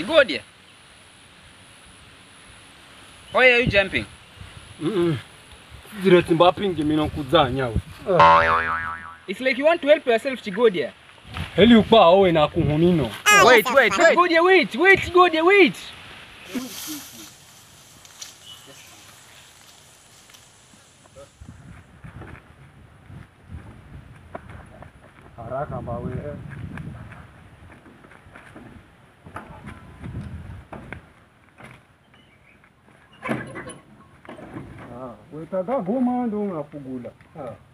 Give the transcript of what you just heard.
Chigodia. Why are you jumping? It's like you want to help yourself, Chigodia. Wait, Chigodia, wait, Chigodia, wait. Haraka bawe. Wetaka goma ndo unafugula.